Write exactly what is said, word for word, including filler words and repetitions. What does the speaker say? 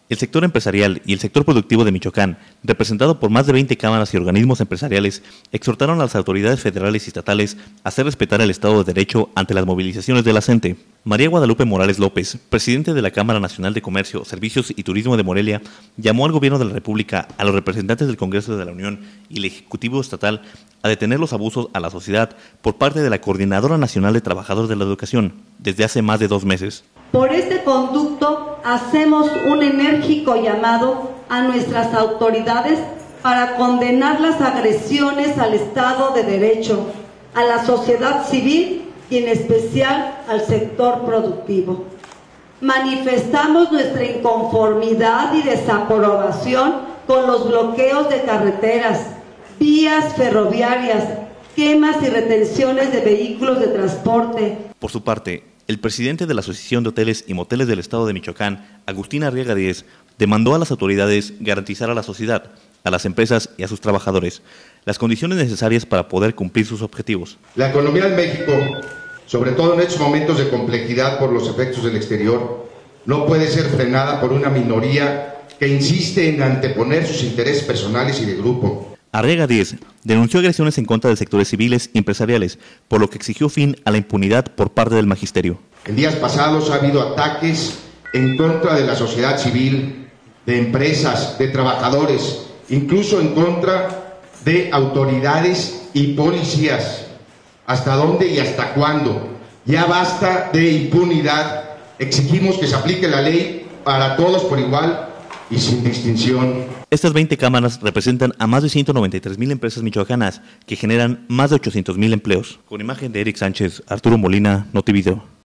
El sector empresarial y el sector productivo de Michoacán, representado por más de veinte cámaras y organismos empresariales, exhortaron a las autoridades federales y estatales a hacer respetar el Estado de Derecho ante las movilizaciones de la gente. María Guadalupe Morales López, presidente de la Cámara Nacional de Comercio, Servicios y Turismo de Morelia, llamó al Gobierno de la República, a los representantes del Congreso de la Unión y el Ejecutivo Estatal a detener los abusos a la sociedad por parte de la Coordinadora Nacional de Trabajadores de la Educación, desde hace más de dos meses. Por este conducto hacemos un enérgico llamado a nuestras autoridades para condenar las agresiones al Estado de Derecho, a la sociedad civil y en especial al sector productivo. Manifestamos nuestra inconformidad y desaprobación con los bloqueos de carreteras, vías ferroviarias, quemas y retenciones de vehículos de transporte. Por su parte, el presidente de la Asociación de Hoteles y Moteles del Estado de Michoacán, Agustín Arriaga Díez, demandó a las autoridades garantizar a la sociedad, a las empresas y a sus trabajadores las condiciones necesarias para poder cumplir sus objetivos. La economía de México, sobre todo en estos momentos de complejidad por los efectos del exterior, no puede ser frenada por una minoría que insiste en anteponer sus intereses personales y de grupo. Arriaga Díez denunció agresiones en contra de sectores civiles y empresariales, por lo que exigió fin a la impunidad por parte del magisterio. En días pasados ha habido ataques en contra de la sociedad civil, de empresas, de trabajadores, incluso en contra de autoridades y policías. ¿Hasta dónde y hasta cuándo? Ya basta de impunidad. Exigimos que se aplique la ley para todos por igual y sin distinción. Estas veinte cámaras representan a más de ciento noventa y tres mil empresas michoacanas que generan más de ochocientos mil empleos. Con imagen de Eric Sánchez, Arturo Molina, Notivideo.